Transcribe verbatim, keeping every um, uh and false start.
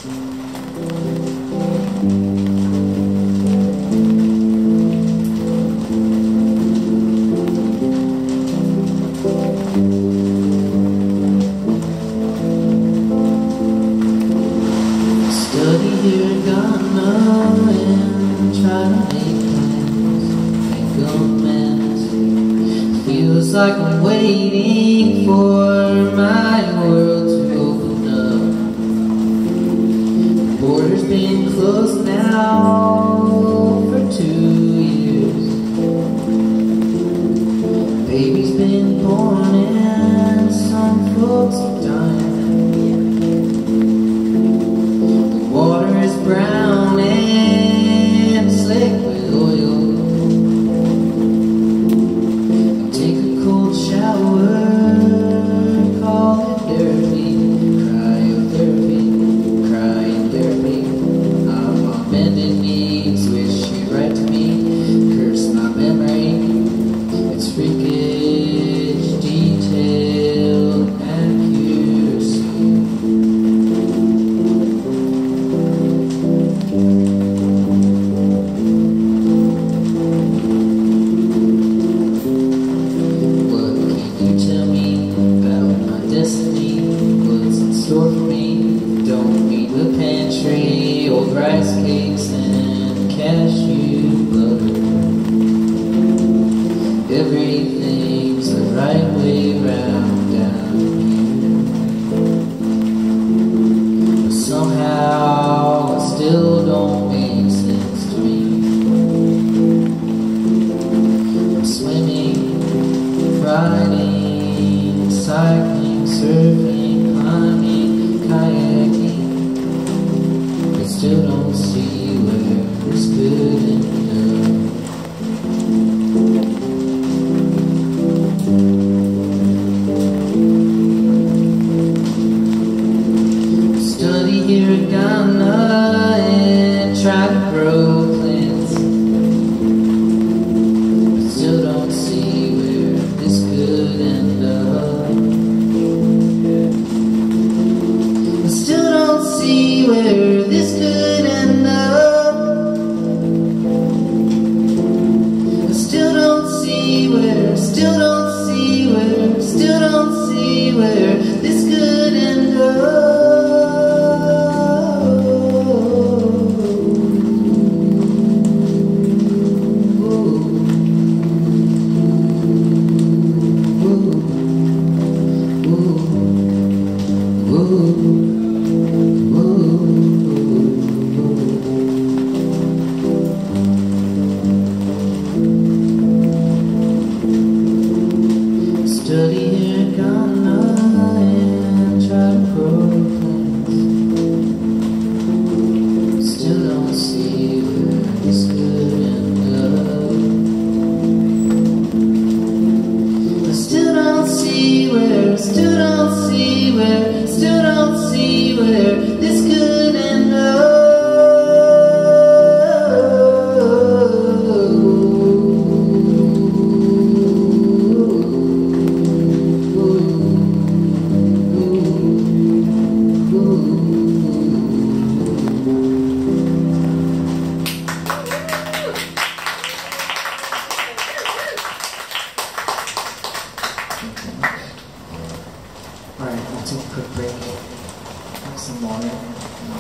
Study Hiragana and try to make plans, make amends. Feels like I'm waiting for my world to open up. The border's been closed now for two years. Baby's been born and some folks are dying. Water is brown and slick with oil. I'll take a cold shower, call it therapy, cryotherapy, cryotherapy. I'm on bended knees, wish you'd write to me, curse my memory. It's freakish, detailed accuracy. What's in store for me? Don't need the pantry, old rice cakes and cashew butter. Everything's the right way round down here. But somehow it still don't make sense to me. I'm swimming, riding, cycling, surfing, climbing, kayaking, but still don't see where this could end up. Study Hiragana and try to grow plants, but still don't see where this could end up. Still don't see where this could end up. I still don't see where, still don't see where, still don't see where this could end up. Study Hiragana and try to grow plants. Still don't see where this could end up. I still don't see where, still don't see where, still don't see where this could end up. Alright, we'll take a quick break, have some water.